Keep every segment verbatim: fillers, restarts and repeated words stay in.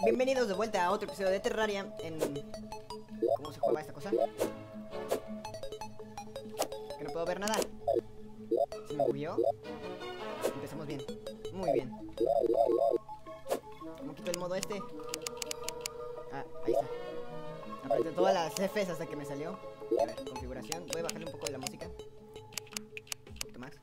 Bienvenidos de vuelta a otro episodio de Terraria en... ¿Cómo se juega esta cosa? Que no puedo ver nada. ¿Se me bugueó? Empezamos bien. Muy bien. ¿Cómo quito el modo este? Ah, ahí está. Apreté todas las Fs hasta que me salió. A ver, configuración. Voy a bajarle un poco de la música. Un poquito más.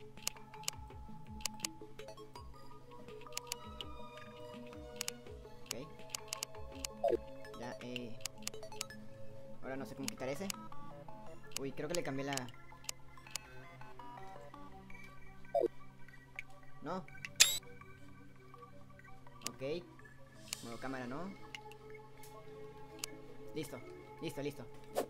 Ok. Ya, eh... ahora no sé cómo quitar ese. Uy, creo que le cambié la... No. Ok. Modo cámara, no. Listo, listo, listo.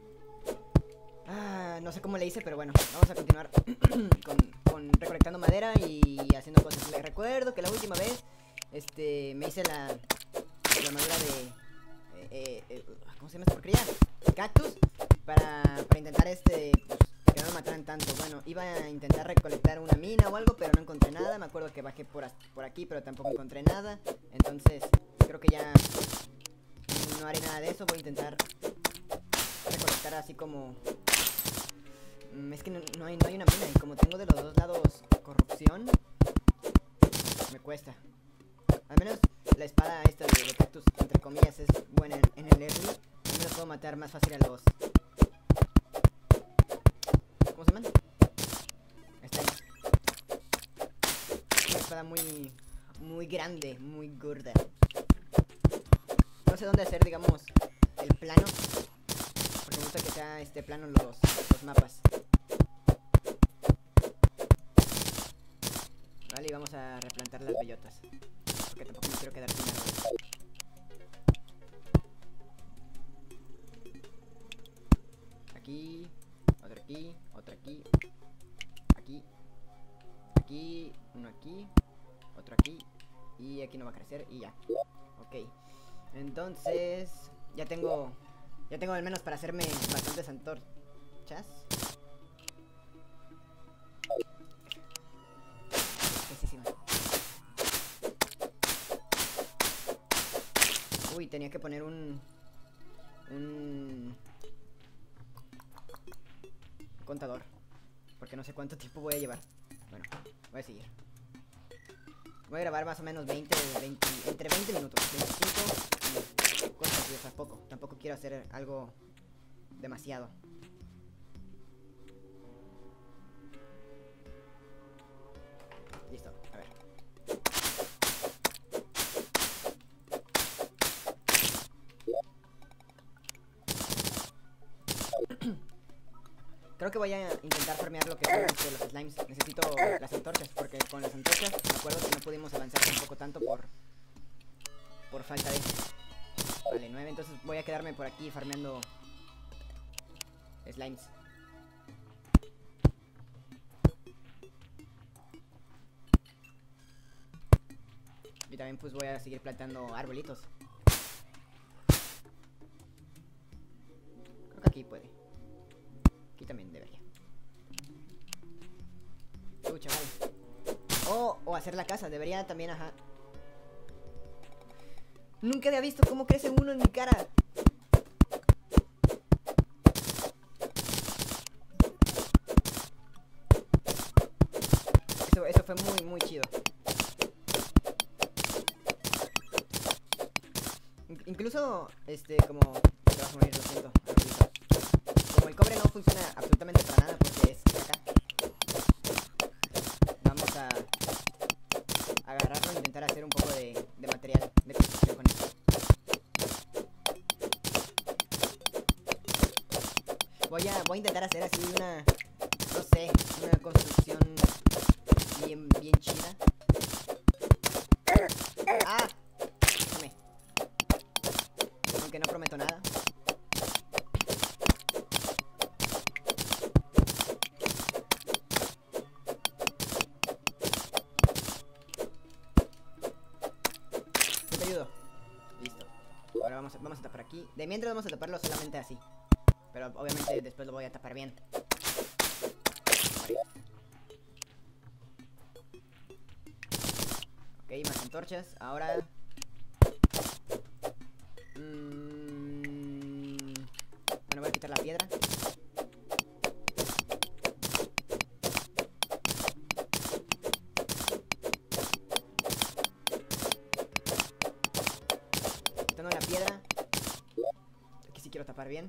Ah, no sé cómo le hice, pero bueno, vamos a continuar con, con recolectando madera y haciendo cosas. Les recuerdo que la última vez este, me hice la, la armadura de... Eh, eh, ¿Cómo se llama esta porquería? Cactus. Para, para intentar este... Pues, que no me mataran tanto. Bueno, iba a intentar recolectar una mina o algo, pero no encontré nada. Me acuerdo que bajé por, por aquí, pero tampoco encontré nada. Entonces, creo que ya no haré nada de eso. Voy a intentar recolectar así como... Es que no, no, hay, no hay una mina. Y como tengo de los dos lados corrupción, me cuesta. Al menos la espada esta de, de cactus, entre comillas, es buena en, en el early. Al menos puedo matar más fácil a los... ¿Cómo se llaman? Esta es una espada muy... muy grande, muy gorda. No sé dónde hacer, digamos, el plano. Porque me gusta que sea este plano los, los mapas. Vale, y vamos a replantar las bellotas. Porque tampoco me quiero quedar sin árboles. Aquí, otro aquí, otro aquí, aquí, aquí, uno aquí, otro aquí, y aquí no va a crecer y ya. Ok, entonces ya tengo, ya tengo al menos para hacerme bastantes antorchas. Uy, tenía que poner un... Un... contador. Porque no sé cuánto tiempo voy a llevar. Bueno, voy a seguir. Voy a grabar más o menos veinte, veinte... entre veinte minutos. veinticinco y... cosas así, o sea, poco. Tampoco quiero hacer algo... demasiado. Listo, a ver. Creo que voy a intentar farmear lo que son este, los slimes. Necesito las antorchas, porque con las antorchas me acuerdo que no pudimos avanzar tampoco tanto por por falta de... Vale, nueve, entonces voy a quedarme por aquí farmeando slimes. Y también pues voy a seguir plantando arbolitos. Creo que aquí puede. Aquí también debería. Uh, chaval. Oh, o hacer la casa, debería también, ajá. Nunca había visto cómo crece uno en mi cara. Eso, eso fue muy, muy chido. Incluso, este, como... Te vas a morir, lo siento. Como el cobre no funciona absolutamente para nada porque es acá. Vamos a agarrarlo e intentar hacer un poco de, de material de construcción con esto. Voy a, voy a intentar hacer así una, no sé, una construcción bien, bien chida. ¡Ah! Déjame. Aunque no prometo nada. Te ayudo. Listo. Ahora vamos a, vamos a tapar aquí. De mientras vamos a taparlo solamente así. Pero obviamente después lo voy a tapar bien. Vale. Ok, más antorchas. Ahora Mm, bueno, voy a quitar la piedra. Quitando la piedra. Aquí sí quiero tapar bien.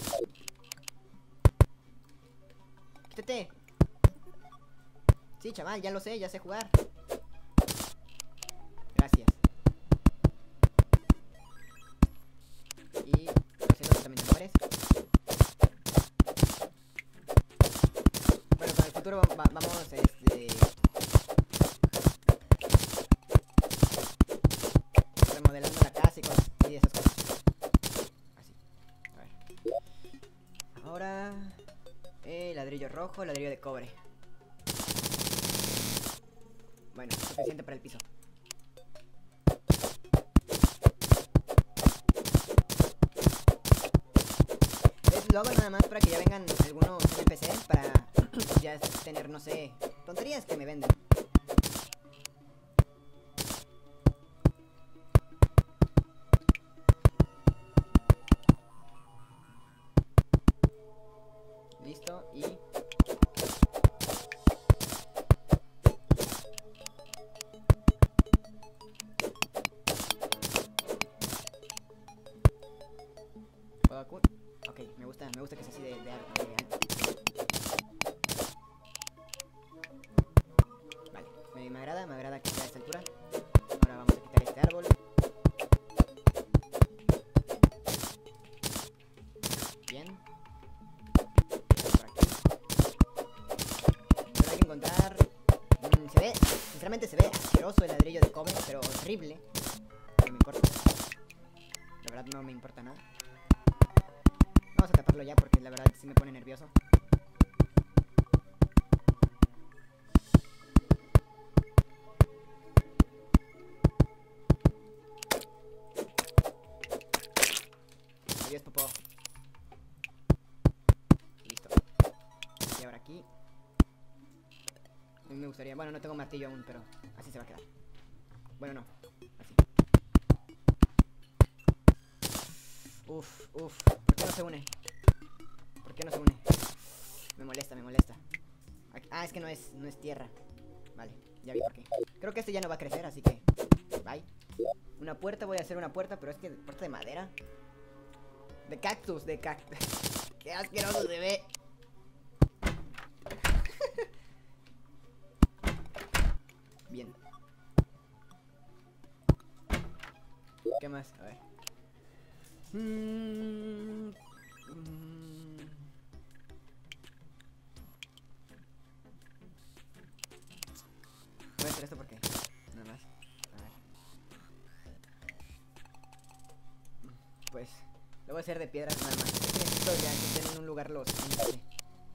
Quítate. Sí, chaval, ya lo sé, ya sé jugar. Gracias. Y haciendo que también te mueres. Bueno, para el futuro va vamos este remodelando la casa y cosas y esas cosas. Así. A ver. Ahora eh, ladrillo rojo, ladrillo de cobre. Bueno, suficiente para el piso. ¿Ves? Lo hago nada más para que ya vengan algunos N P Cs para ya tener, no sé, tonterías que me venden. Listo, y ok, me gusta, me gusta que sea así de, de arte. Vale, me, me agrada, me agrada que sea a esta altura. Ahora vamos a quitar este árbol. Bien. Por aquí. Pero hay que encontrar... Mmm, se ve, sinceramente se ve asqueroso el ladrillo de cobre, pero horrible. No me importa. La verdad no me importa nada. Vamos a taparlo ya porque la verdad sí me pone nervioso. Adiós, popó. Listo. Y ahora aquí. A mí me gustaría... Bueno, no tengo martillo aún, pero así se va a quedar. Bueno, no. Así. Uf, uf. ¿Por qué no se une? ¿Por qué no se une? Me molesta, me molesta. Aquí, ah, es que no es, no es tierra. Vale, ya vi por qué. Creo que este ya no va a crecer, así que... Bye. Una puerta, voy a hacer una puerta, pero es que... ¿Puerta de madera? De cactus, de cactus. Qué asqueroso se ve. Bien. ¿Qué más? A ver. Mm, mm. Voy a hacer esto porque nada más. A ver. Pues lo voy a hacer de piedras nada más. Es que necesito ya que estén en un lugar los N P C.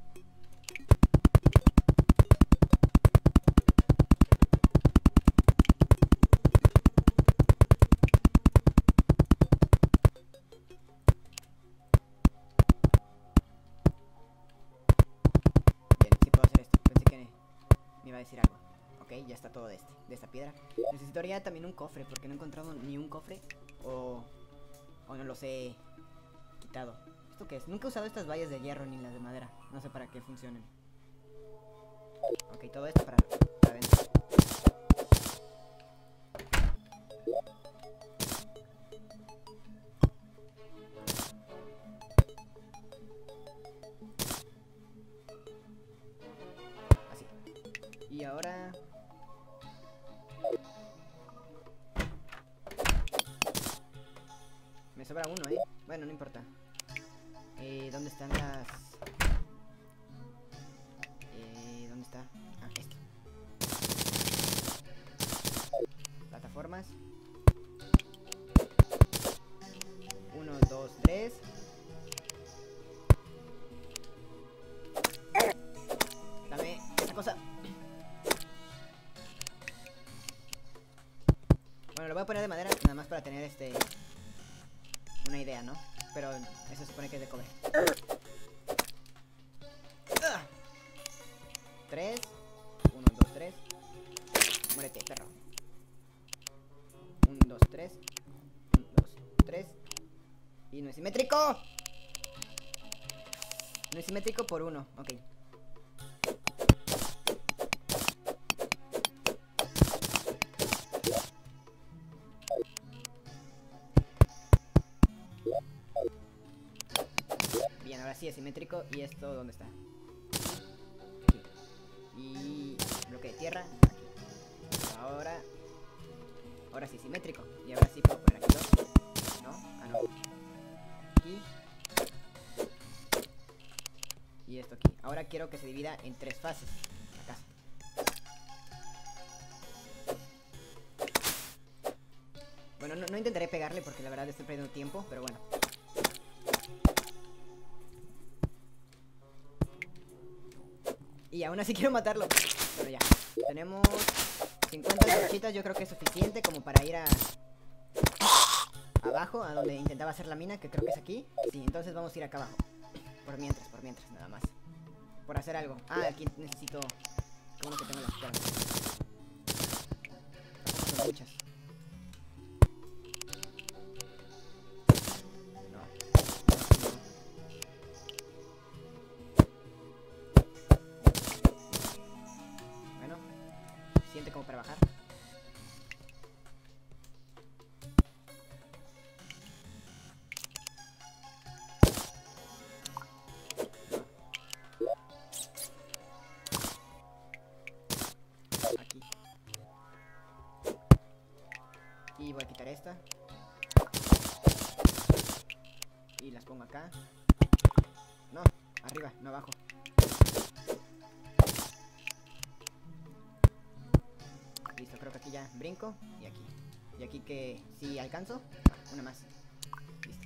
Decir algo. Ok, ya está todo de este, de esta piedra. Necesitaría también un cofre, porque no he encontrado ni un cofre. O, o no los he quitado. ¿Esto qué es? Nunca he usado estas vallas de hierro ni las de madera. No sé para qué funcionen. Ok, todo esto para, para adentro. Y ahora... Me sobra uno, ¿eh? Bueno, no importa. Eh, ¿dónde están las...? Eh, ¿dónde está? Ah, este. Plataformas. Uno, dos, tres. Dame esa cosa. Bueno, lo voy a poner de madera, nada más para tener este... una idea, ¿no? Pero eso se supone que es de cobre. Tres. Uno, dos, tres. Muérete, perro. Un, dos, tres. Un, dos, tres. Y no es simétrico. No es simétrico por uno, ok. Bien, ahora sí es simétrico. ¿Y esto dónde está? Aquí. Y bloque de tierra. Aquí. Ahora... Ahora sí simétrico. Y ahora sí puedo poner aquí dos. ¿No? Ah, no. Aquí. Y esto aquí. Ahora quiero que se divida en tres fases la casa. Bueno, no, no intentaré pegarle porque la verdad estoy perdiendo tiempo, pero bueno. Y aún así quiero matarlo. Bueno, ya. Tenemos cincuenta torchitas, yo creo que es suficiente como para ir a... abajo, a donde intentaba hacer la mina, que creo que es aquí. Sí, entonces vamos a ir acá abajo. Por mientras, por mientras, nada más. Por hacer algo. Ah, aquí necesito... Qué bueno que tengo las cuerdas. Son muchas. No. Bueno. Siente como para bajar. Y voy a quitar esta. Y las pongo acá. No, arriba, no abajo. Listo, creo que aquí ya brinco. Y aquí. Y aquí que si alcanzo. Ah, una más. Listo.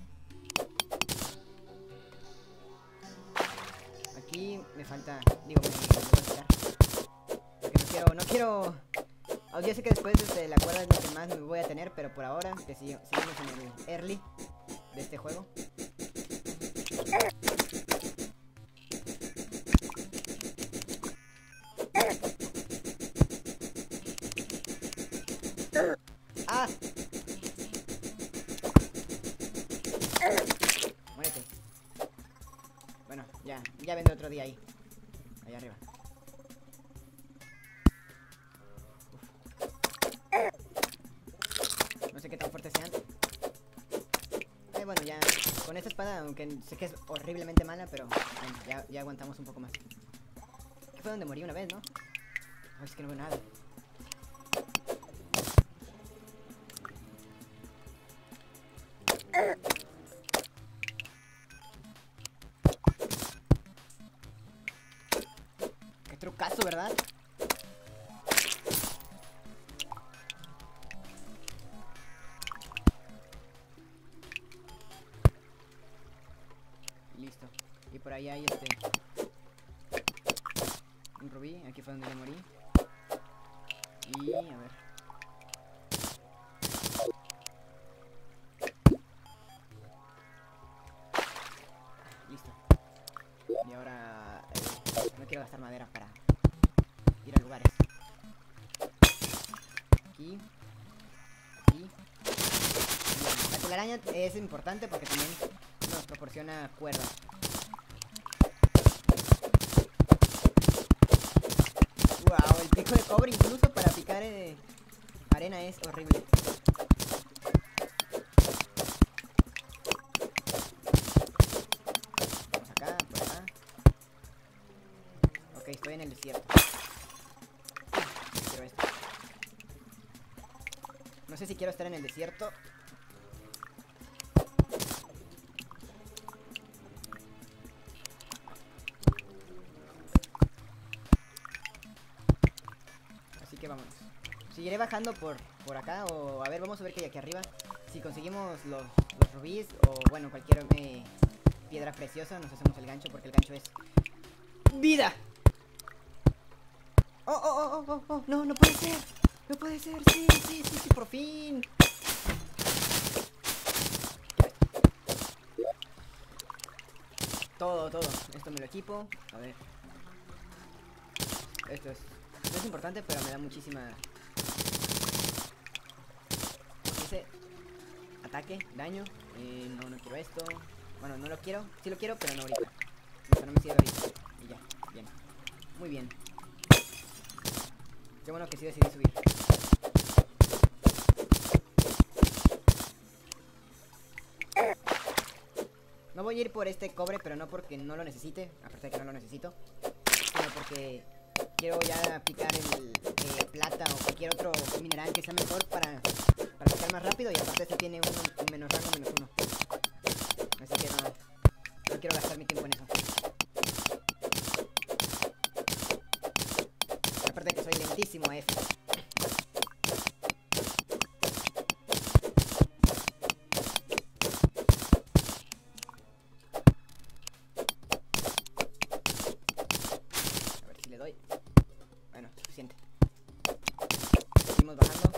Aquí me falta... Digo, me, me voy a quitar. Porque no quiero... No quiero... Ya sé que después este, la cuerda es lo que más me voy a tener, pero por ahora, que si, seguimos en el early de este juego. ¡Ah! Muérete. Bueno, ya, ya vendré otro día ahí. Allá arriba. No sé qué tan fuertes sean. Eh, bueno, ya con esta espada, aunque sé que es horriblemente mala, pero bueno, ya, ya aguantamos un poco más. Aquí fue donde morí una vez, ¿no? Ay, es que no veo nada. Qué trucazo, ¿verdad? Listo. Y por ahí hay este... un rubí. Aquí fue donde ya morí. Y a ver. Listo. Y ahora... Eh, no quiero gastar madera para ir a lugares. Aquí. Aquí. Bien. La telaraña es importante porque también nos proporciona cuerdas. Wow, el pico de cobre incluso para picar eh, arena es horrible. Vamos acá, por acá. Ok, estoy en el desierto. Quiero esto. No sé si quiero estar en el desierto. Así que vámonos. Seguiré bajando por, por acá. O a ver, vamos a ver qué hay aquí arriba. Si conseguimos los, los rubíes. O bueno, cualquier eh, piedra preciosa. Nos hacemos el gancho porque el gancho es vida. Oh, oh, oh, oh, oh, oh. No, no puede ser. No puede ser. Sí, sí, sí, sí, por fin. Todo, todo. Esto me lo equipo. A ver. Esto es... No es importante, pero me da muchísima... Dice... ataque, daño. Eh, no, no quiero esto. Bueno, no lo quiero. Sí lo quiero, pero no ahorita. O sea, no me sirve ahorita. Y ya, bien. Muy bien. Qué bueno que sí decidí subir. No voy a ir por este cobre, pero no porque no lo necesite, aparte de que no lo necesito, sino porque quiero ya picar el eh, plata o cualquier otro mineral que sea mejor para, para picar más rápido, y aparte este tiene un, un menos rango, menos uno. Así que no, no quiero gastar mi tiempo en eso. Aparte de que soy lentísimo a F. Bueno, suficiente. Seguimos bajando.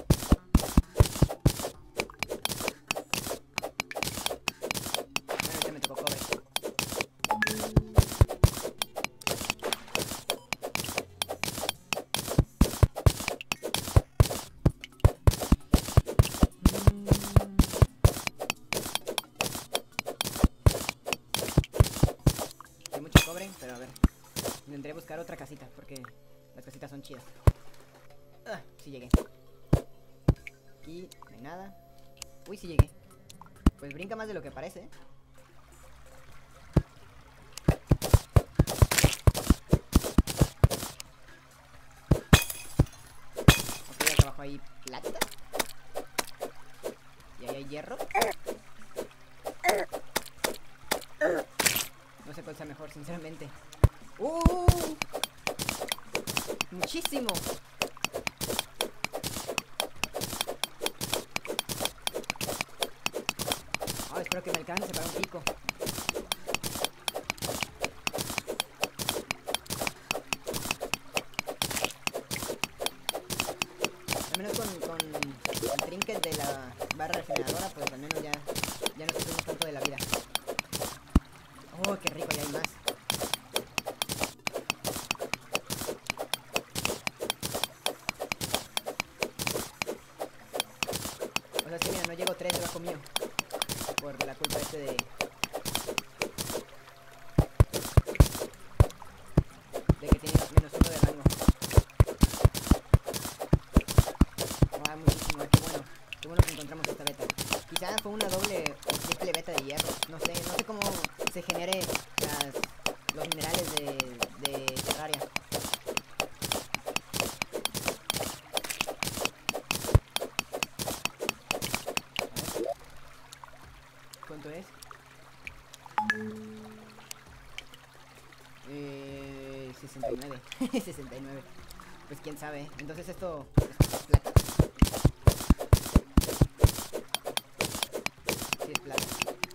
Bueno, ahorita me tocó cobre. Hay mucho cobre, pero a ver. Intentaré buscar otra casita porque las casitas son chidas. Ah, sí llegué. Aquí no hay nada. Uy, sí llegué. Pues brinca más de lo que parece, ¿eh? Ok, acá abajo hay plata. Y ahí hay hierro. No sé cuál sea mejor, sinceramente. ¡Uh! Muchísimo. Oh, espero que me alcance para un pico. Al menos con, con el trinket de la barra regeneradora, pues al menos ya, ya no sufrimos tanto de la vida. Oh, qué rico, ya hay más. O sea, sí, mira, no llego tres debajo mío. Por la culpa este de... De que tiene menos uno de rango. Ah, muchísimo, qué bueno. Qué bueno que encontramos esta beta. Quizá fue una doble o triple beta de hierro. No sé, no sé cómo se genere las, los minerales de, de Terraria. ¿Cuánto es? Eh, sesenta y nueve. sesenta y nueve. Pues quién sabe. Entonces esto, esto es plata. Sí, es plata.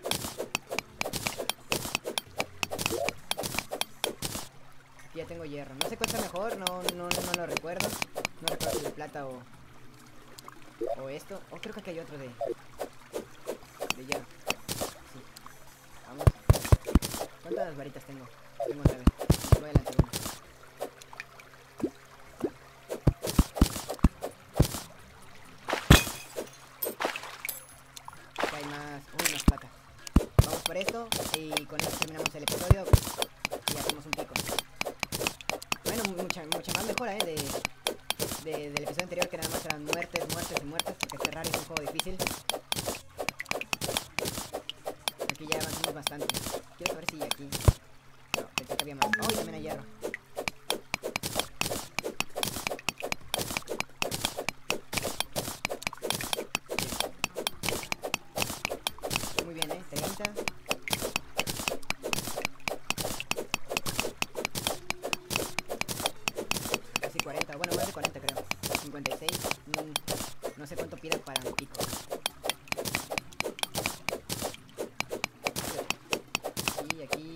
Aquí ya tengo hierro. No sé cuál está mejor, no, no, no lo recuerdo. No recuerdo si de plata o, o esto. O oh, creo que aquí hay otro de, de hierro. Sí. Vamos. ¿Cuántas varitas tengo? Tengo nueve. Voy a lanzar una. Acá hay más. Uy, más plata. Vamos por esto y con esto terminamos el episodio y hacemos un pico. Bueno, mucha, mucha más mejora, eh, de, de, del episodio anterior, que nada más eran muertes, muertes y muertes, porque Terraria es un juego difícil. Aquí ya avanzamos bastante. Quiero saber si aquí... No, pensé que había más. Oh, y también hay hierro. Muy bien, eh, treinta. Casi cuarenta, bueno, más de cuarenta creo. cincuenta y seis. Mm, no sé cuánto pide para mi pico. Y aquí, aquí,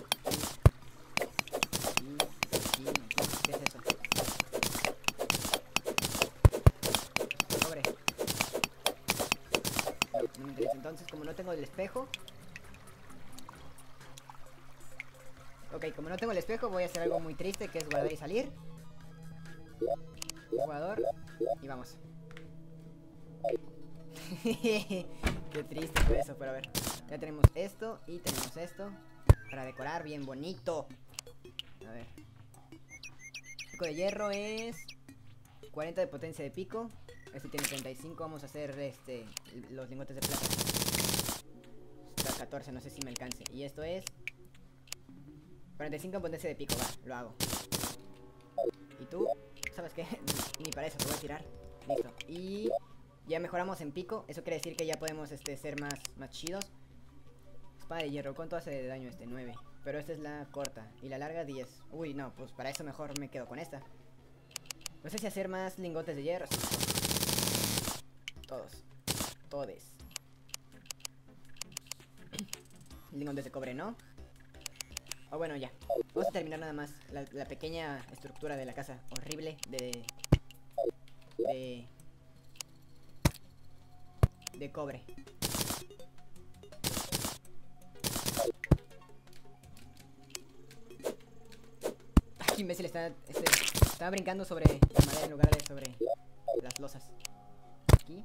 aquí, aquí, aquí. ¿Qué es eso? Cobre. No, no me interesa. Entonces, como no tengo el espejo... Ok, como no tengo el espejo, voy a hacer algo muy triste, que es guardar y salir. Jugador. Y vamos. Qué triste fue eso, pero a ver. Ya tenemos esto y tenemos esto para decorar bien bonito. A ver. Pico de hierro es cuarenta de potencia de pico. Este tiene treinta y cinco. Vamos a hacer este los lingotes de plata. Está catorce, no sé si me alcance. Y esto es cuarenta y cinco en potencia de pico. Va, lo hago. Y tú, ¿sabes qué? Ni para eso te voy a tirar. Listo. Y ya mejoramos en pico. Eso quiere decir que ya podemos este, ser más, más chidos. Espada de hierro. ¿Cuánto hace de daño este? nueve. Pero esta es la corta. Y la larga, diez. Uy, no, pues para eso mejor me quedo con esta. No sé si hacer más lingotes de hierro. Todos. Todes. Lingotes de cobre, ¿no? O bueno, ya. Vamos a terminar nada más la, la pequeña estructura de la casa. Horrible de... De... De cobre. Ay, imbécil, está, este, estaba brincando sobre la madera en lugar de sobre las losas. Aquí.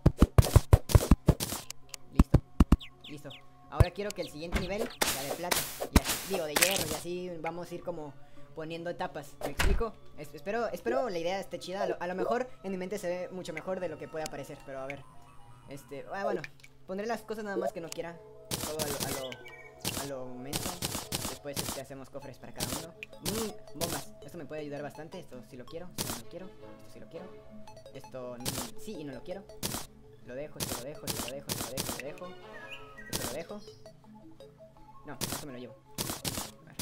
Listo. Listo. Ahora quiero que el siguiente nivel sea de plata. Ya, digo, de hierro. Y así vamos a ir como poniendo etapas. ¿Me explico? Es, espero, espero la idea esté chida. A lo, a lo mejor en mi mente se ve mucho mejor de lo que puede parecer. Pero a ver. Este, ah, bueno. Pondré las cosas nada más que no quiera. Todo a lo, a lo, a lo momento. Después este, hacemos cofres para cada uno. Mm, bombas. Esto me puede ayudar bastante. Esto sí lo quiero. Esto no lo quiero. Esto sí lo quiero. Esto mm, sí y no lo quiero. Lo dejo, esto lo dejo, esto lo dejo, esto lo dejo, lo dejo. Esto lo dejo. No, esto me lo llevo. A ver.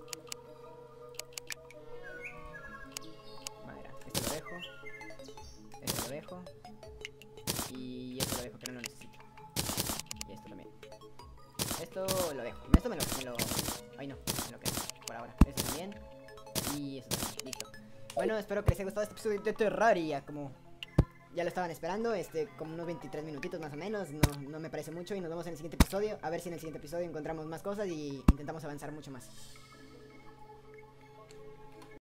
Madera. Esto lo dejo. Esto lo dejo. Y esto lo dejo que no lo necesito. Y esto también. Esto lo dejo. Esto me lo... Me lo... Ay no, me lo quedo. Por ahora. Esto también. Y esto también. Listo. Bueno, espero que les haya gustado este episodio de Terraria. Como ya lo estaban esperando, este, como unos veintitrés minutitos más o menos. No, no me parece mucho. Y nos vemos en el siguiente episodio. A ver si en el siguiente episodio encontramos más cosas y intentamos avanzar mucho más.